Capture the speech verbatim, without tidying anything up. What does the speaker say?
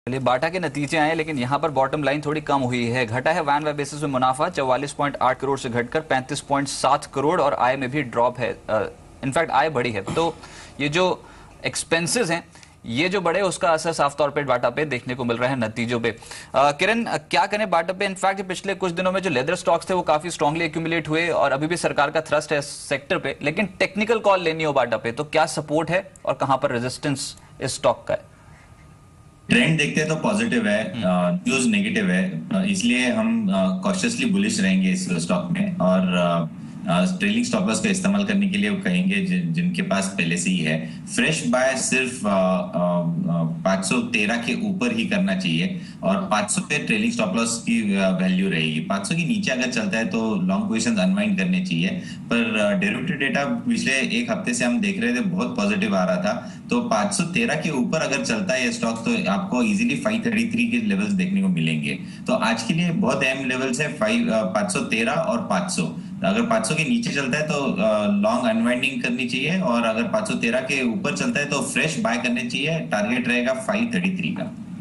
चलिए बाटा के नतीजे आए लेकिन यहाँ पर बॉटम लाइन थोड़ी कम हुई है। घटा है वैन वाई बेसिस में मुनाफा चौवालीस पॉइंट आठ करोड़ से घटकर पैंतीस पॉइंट सात करोड़ और आय में भी ड्रॉप है। इनफैक्ट आय बढ़ी है। तो ये जो एक्सपेंसेस हैं ये जो बढ़े उसका असर साफ तौर पे बाटा पे देखने को मिल रहा है नतीजों पे। आ, किरण क्या करें बाटा पे? इनफैक्ट पिछले कुछ दिनों में जो लेदर स्टॉक्स थे वो काफी स्ट्रांगली एक्यूमुलेट हुए और अभी भी सरकार का थ्रस्ट है इस सेक्टर पे, लेकिन टेक्निकल कॉल लेनी हो बाटा पे तो क्या सपोर्ट है और कहां पर रेजिस्टेंस इस स्टॉक का है? ट्रेंड देखते हैं तो पॉजिटिव है, न्यूज नेगेटिव है, इसलिए हम कॉशियसली बुलिश रहेंगे इस स्टॉक में और ट्रेलिंग स्टॉप लॉस का इस्तेमाल करने के लिए वो कहेंगे जिन, जिनके पास पहले से ही है। फ्रेश बाय सिर्फ पाँच सौ तेरह के ऊपर ही करना चाहिए और पाँच सौ पे ट्रेलिंग स्टॉप लॉस की वैल्यू रहेगी। पाँच सौ के नीचे अगर चलता है तो लॉन्ग पोजीशन अनवाइंड करने चाहिए, पर डेरिवेटिव डेटा पिछले एक हफ्ते से हम देख रहे थे बहुत पॉजिटिव आ रहा था, तो पाँच सौ तेरह के ऊपर अगर चलता है ये स्टॉक तो आपको इजीली पाँच सौ तैंतीस के लेवल्स देखने को मिलेंगे। तो आज के लिए बहुत अहम लेवल्स है पाँच सौ तेरह और पाँच सौ। अगर पाँच सौ के नीचे चलता है तो लॉन्ग अनवाइंडिंग करनी चाहिए और अगर पाँच सौ तेरह के ऊपर चलता है तो फ्रेश बाय करने चाहिए। टारगेट रहेगा पाँच सौ तैंतीस का।